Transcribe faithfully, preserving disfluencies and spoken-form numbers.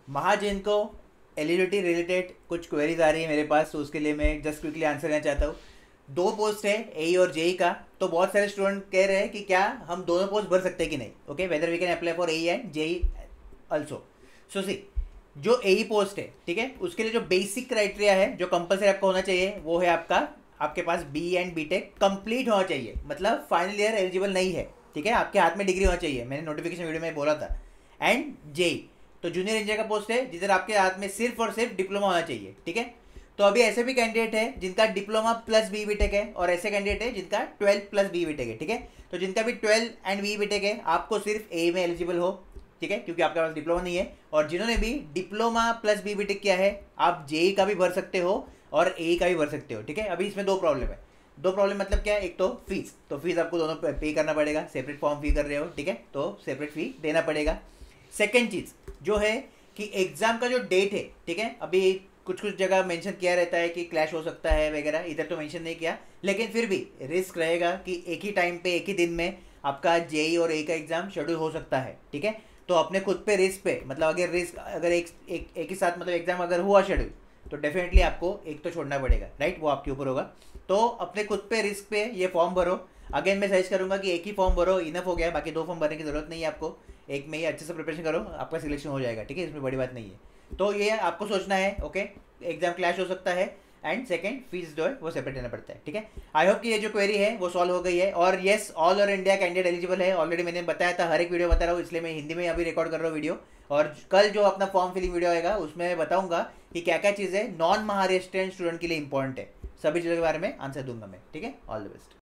महाजन को eligibility related कुछ queries आ रही है मेरे पास, तो उसके लिए मैं जस्ट क्विकली आंसर देना चाहता हूँ। दो पोस्ट है ए और जेई का, तो बहुत सारे स्टूडेंट कह रहे हैं कि क्या हम दोनों पोस्ट भर सकते हैं कि नहीं। Okay, whether we can apply for A and JE also. So see, जो ए पोस्ट है, ठीक है, उसके लिए जो बेसिक क्राइटेरिया है जो कंपलसरी आपका होना चाहिए वो है आपका, आपके पास B and B tech complete होना चाहिए, मतलब फाइनल ईयर एलिजिबल नहीं है, ठीक है, आपके हाथ में डिग्री होना चाहिए, मैंने नोटिफिकेशन वीडियो में बोला था। एंड जेई तो जूनियर इंजीनियर का पोस्ट है जिधर आपके हाथ में सिर्फ और सिर्फ डिप्लोमा होना चाहिए, ठीक है। तो अभी ऐसे भी कैंडिडेट है जिनका diploma plus B B tech है, और ऐसे कैंडिडेट है जिनका twelve plus B B tech है, ठीक है। तो जिनका भी twelve and B B tech है, आपको सिर्फ ए में एलिजिबल हो, ठीक है, क्योंकि आपके पास डिप्लोमा नहीं है। और जिन्होंने भी diploma plus B B tech किया है, आप जेई का भी भर सकते हो और ए का भी भर सकते हो, ठीक है। अभी इसमें दो प्रॉब्लम है। दो प्रॉब्लम मतलब क्या है, एक तो फीस, तो फीस आपको दोनों पे करना पड़ेगा, सेपरेट फॉर्म फी कर रहे हो, ठीक है, तो सेपरेट फी देना पड़ेगा। सेकेंड चीज़ जो है कि एग्जाम का जो डेट है, ठीक है, अभी कुछ कुछ जगह मेंशन किया रहता है कि क्लैश हो सकता है वगैरह, इधर तो मेंशन नहीं किया, लेकिन फिर भी रिस्क रहेगा कि एक ही टाइम पे एक ही दिन में आपका जेई और ए का एग्जाम शेड्यूल हो सकता है, ठीक है। तो अपने खुद पे रिस्क पे, मतलब अगर रिस्क अगर एक एक, एक ही साथ मतलब एग्जाम अगर हुआ शेड्यूल, तो डेफिनेटली आपको एक तो छोड़ना पड़ेगा, राइट, वो आपके ऊपर होगा। तो अपने खुद पे रिस्क पे ये फॉर्म भरो। अगेन मैं सजेस्ट करूंगा कि एक ही फॉर्म भरो, इनफ हो गया, बाकी दो फॉर्म भरने की जरूरत नहीं है आपको, एक में ही अच्छे से प्रिपरेशन करो, आपका सिलेक्शन हो जाएगा, ठीक है, इसमें बड़ी बात नहीं है। तो ये आपको सोचना है, ओके, एग्जाम क्लैश हो सकता है, एंड सेकंड फीस जो है वो सेपरेट देना पड़ता है, ठीक है। आई होप कि ये जो क्वेरी है वो सॉल्व हो गई है। और yes, all over India candidate eligible है, ऑलरेडी मैंने बताया था, हर एक वीडियो बता रहा हूँ, इसलिए मैं हिंदी में अभी रिकॉर्ड कर रहा हूँ वीडियो। और कल जो अपना फॉर्म फिलिंग वीडियो आएगा उसमें मैं बताऊंगा कि क्या क्या चीज़ें नॉन महाराष्ट्रियन स्टूडेंट के लिए इंपॉर्टेंट है, सभी चीज़ों के बारे में आंसर दूंगा मैं, ठीक है। All the best.